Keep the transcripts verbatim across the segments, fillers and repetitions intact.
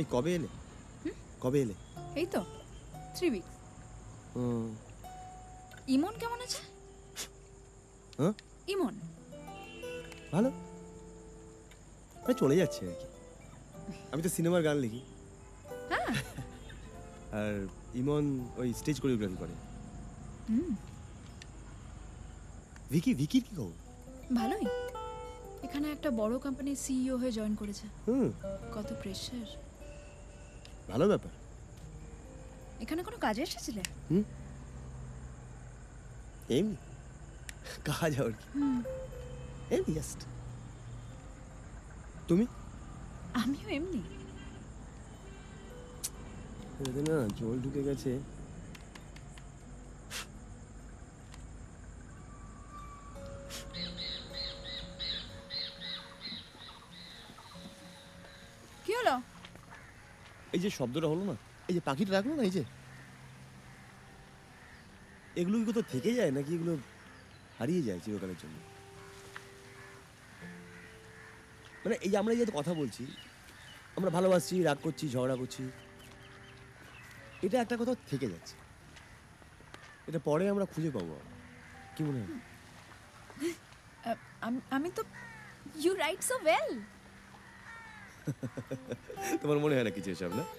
এই কবে এলে? কবে এলে? এই তো থ্রি উইকস। ইমন কেমন আছে? হ্যাঁ ইমন ভালো, চলে যাচ্ছে আর কি। আমি তো সিনেমার গান লিখি। হ্যাঁ আর ইমন ওই স্টেজ কোরিওগ্রাফি করে। হুম ভিকি ভিকির কি খবর? ভালোই, এখানে একটা বড় কোম্পানির সিইও হয়ে জয়েন করেছে। হুম কত প্রেসার। ভালো ব্যাপার। এখানে কোনো কাজে এসেছিলে? হুম এমনি কাজ আর কি, এমনি জাস্ট। তুমি? আমিও এমনি। না জল ঢুকে গেছে। কি হলো? এই যে শব্দটা হলো না, এই যে পাখিটা রাখলো না, এই যে এগুলো কি কোথাও থেকে যায় নাকি এগুলো হারিয়ে যায় চিরকালের জন্য? মানে এই যে আমরা যে কথা বলছি, আমরা ভালোবাসছি, রাগ করছি, ঝগড়া করছি, এটা একটা কোথাও থেকে যাচ্ছে। এটা পরে আমরা খুঁজে পাবো। কি মনে হয়? আমি তো ইউ রাইট সো ওয়েল। তোমার মনে হয় না কিছু এসব? না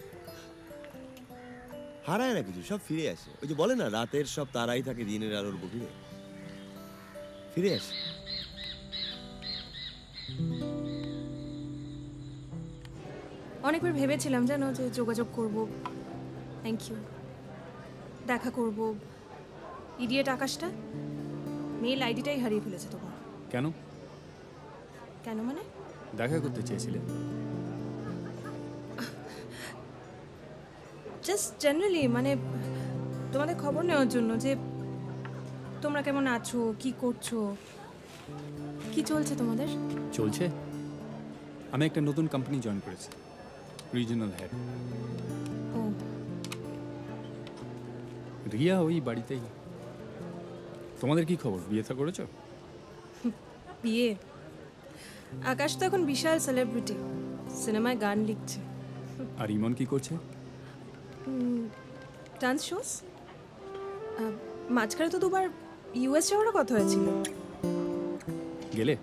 হারায় না কিছু, সব ফিরে আসে। ওই যে বলে না, রাতের সব তারাই থাকে দিনের আলোর গভীরে, ফিরে আসে। অনেকবার ভেবেছিলাম জানো যে যোগাযোগ করব, থ্যাংক ইউ, দেখা করব। ইডিয়েট আকাশটা মেল আইডিটাই হারিয়ে ফেলেছে তোমার। কেন? কেন মানে? দেখা করতে চেয়েছিলে? জাস্ট জেনারেলি, মানে তোমাদের খবর নেওয়ার জন্য যে তোমরা কেমন আছো, কি করছো, কি চলছে তোমাদের। চলছে, আমি একটা নতুন কোম্পানি জয়েন করেছি, রিজিওনাল হেড। ও রিয়া ওই বাড়িতেই। তোমাদের কি খবর, বিয়ে থা করেছো? বিয়ে? আকাশ তো এখন বিশাল সেলিব্রিটি, সিনেমায় গান লিখছে। আর ইমন কি করছে? Dance shows. মাঝখানে তো দুবার ইউএস যাওয়ারও কথা হয়েছিল। গেলে?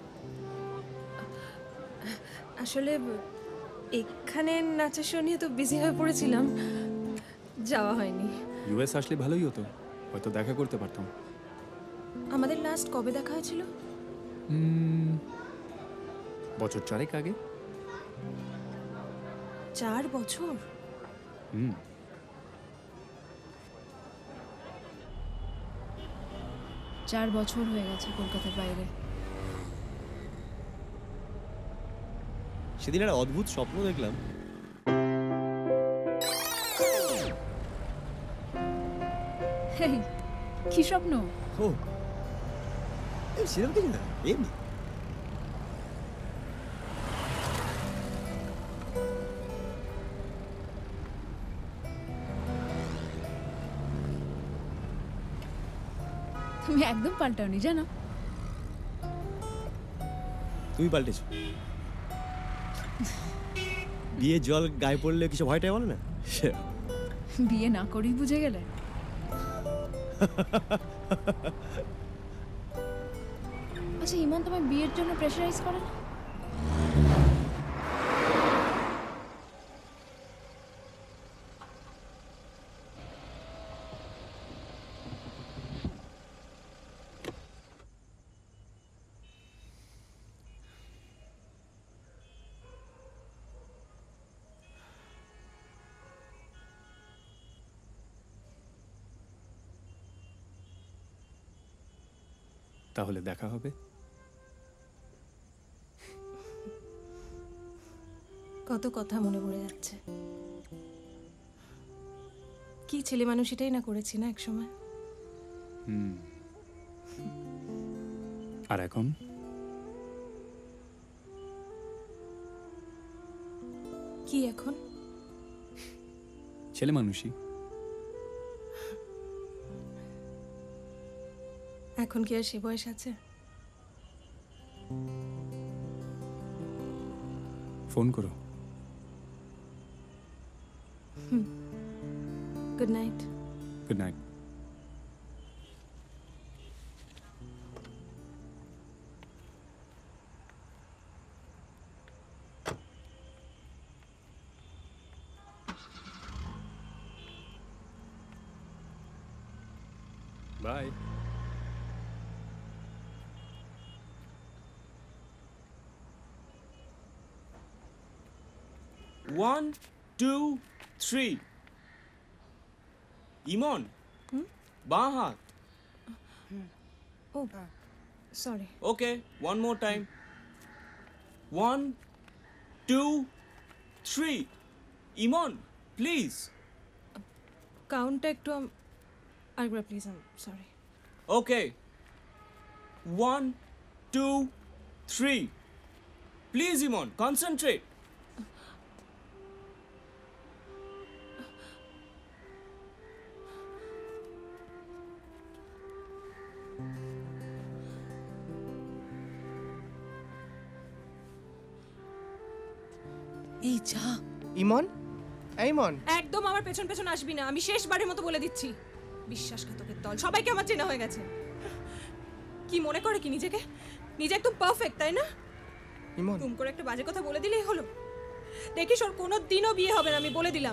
আসলে এখানে নাচের শো নিয়ে তো বিজি হয়ে পড়েছিলাম, যাওয়া হয়নি। ইউএস আসলে ভালোই হতো, হয়তো দেখা করতে পারতাম। আমাদের লাস্ট কবে দেখা হয়েছিল? বছর চারেক আগে। চার বছর? হুম চার বছর হয়ে গেছে কলকাতার বাইরে। সেদিন একটা অদ্ভুত স্বপ্ন দেখলাম। কি স্বপ্ন? ও সেরকম কিছু না, এমনি। তুমি একদম পাল্টাওনি জানো। তুমি পাল্টেছো। বিয়ে জল গায়ে পড়লে কিছু ভয়টাই বলে না। বিয়ে না করেই বুঝে গেলে। আচ্ছা ইমন তোমার বিয়ের জন্য প্রেশারাইজ করে না? তাহলে দেখা হবে। কত কথা মনে পড়ে যাচ্ছে। কি ছেলে মানুষ, এটাই না করেছি না এক সময়। হুম আর এখন? কি এখন? ছেলে মানুষই। এখন কি আর সে বয়স আছে? ফোন করো। Good night. Good night. Bye. One two three. Imon, বাঁ হাত। Oh sorry. Okay, one more time. One two three. Imon, please. কাউন্টটা একটু আম- আরেকবার please, um sorry. Okay, one two three. Please Imon, concentrate. এই যা ইমন, এই ইমন, একদম আমার পেছন পেছন আসবি না, আমি শেষবারের মতো বলে দিচ্ছি। বিশ্বাসঘাতকের দল, সবাইকে আমার চেনা হয়ে গেছে। কি মনে করে কি নিজেকে? নিজে একদম পারফেক্ট, তাই না? ইমন, তুম করে একটা বাজে কথা বলে দিলেই হলো। দেখিস ওর কোনো দিনও বিয়ে হবে না, আমি বলে দিলাম।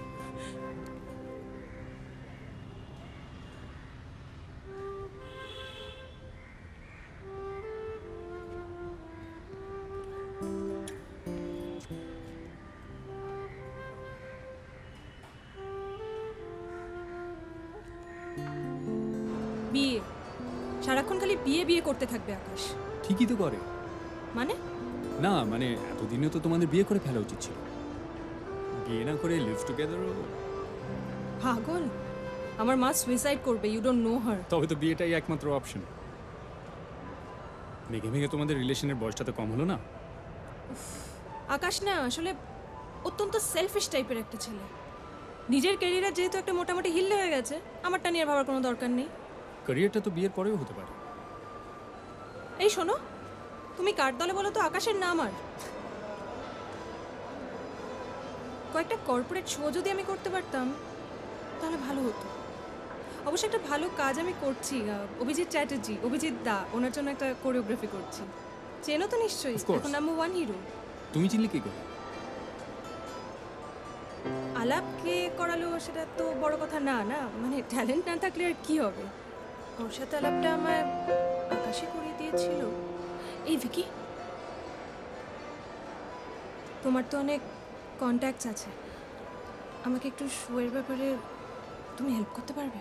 বিয়ে, সারাক্ষণ খালি বিয়ে বিয়ে করতে থাকবে আকাশ। ঠিকই তো করে। মানে না মানে এতদিনে তো তোমাদের বিয়ে করে ফেলা উচিত ছিল। বিয়ে না করে লিভ টুগেদারও। পাগল, আমার মা সুইসাইড করবে, ইউ ডোন্ট নো হার। তবে তো বিয়েটাই একমাত্র অপশন। মেঘে মেঘে তোমাদের রিলেশনের বয়সটা তো কম হলো না? আকাশ না আসলে অত্যন্ত সেলফিশ টাইপের একটা ছেলে। নিজের ক্যারিয়ার যেহেতু একটা মোটামুটি হিল্লে হয়ে গেছে, আমারটা নিয়ে ভাবার কোনো দরকার নেই। ক্যারিয়ারটা তো বিয়ের পরেও হতে পারে। এই শোনো, তুমি কার দলে বলো তো? আকাশের না আমার? কয়েকটা কর্পোরেট শো যদি আমি করতে পারতাম তাহলে ভালো হতো। অবশ্য একটা ভালো কাজ আমি করছি, আহ, অভিজিৎ চ্যাটার্জি, অভিজিৎ দা, ওনার জন্য একটা কোরিওগ্রাফি করছি। চেনো তো নিশ্চয়ই, Of course. এখন নাম্বার ওয়ান হিরো। তুমি চিনলে কি করে? আলাপ কে করালো সেটা তো বড় কথা না, না মানে ট্যালেন্ট না থাকলে আর কি হবে। ওর সাথে আলাপটা আমার আকাশে করিয়ে দিয়েছিল। এই ভিকি, তোমার তো অনেক কন্ট্যাক্টস আছে, আমাকে একটু শোয়ের ব্যাপারে তুমি হেল্প করতে পারবে?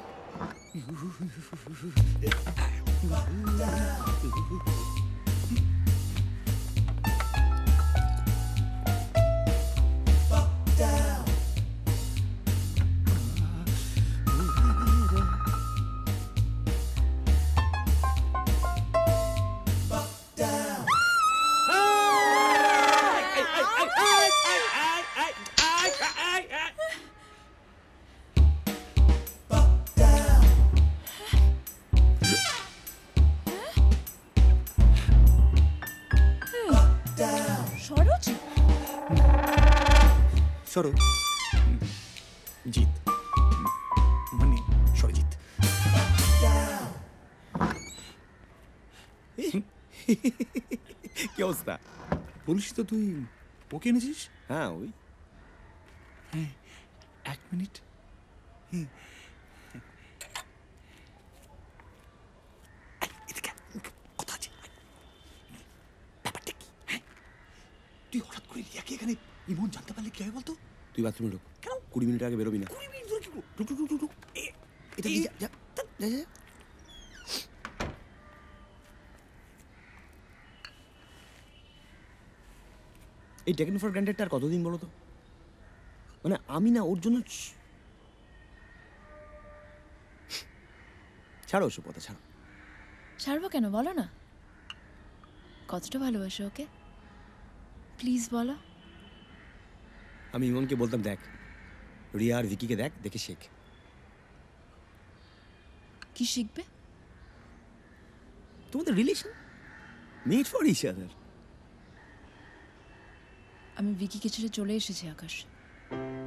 সরোজ, সরো জিত মানে সরজিৎ। কি অবস্থা? বলিস তো তুই ওকে এনেছিস? হ্যাঁ ওই এক মিনিট। হুম। এদিকে আয়, কথা আছে। ব্যাপারটা কি? হ্যাঁ? তুই হঠাৎ করে রিয়াকে এখানে ইমন জানতে পারলে কি হবে বলতো? তুই বাথরুমে ঢোক। কেন? কুড়ি মিনিট আগে বেরোবি না। কুড়ি মিনিট ধরে কি করবো? ঢুক, ঢুক, ঢুক, ঢুক, ঢুক। এ- এটা এই- যা যা যা যা। এই টেকেন ফর গ্রান্টেডটা আর কতদিন বলো তো? মানে আমি না ওর জন্য ছ- ছাড়ো ওসব কথা, ছাড়ো। ছাড়বো কেন বলো না? কতটা ভালোবাসো ওকে, প্লিজ বলো। আমি ইমনকে বলতাম, দেখ রিয়া আর ভিকিকে দেখ, দেখে শেখ। কি শিখবে? তোমাদের relation made for each other. আমি ভিকিকে ছেড়ে চলে এসেছি আকাশ।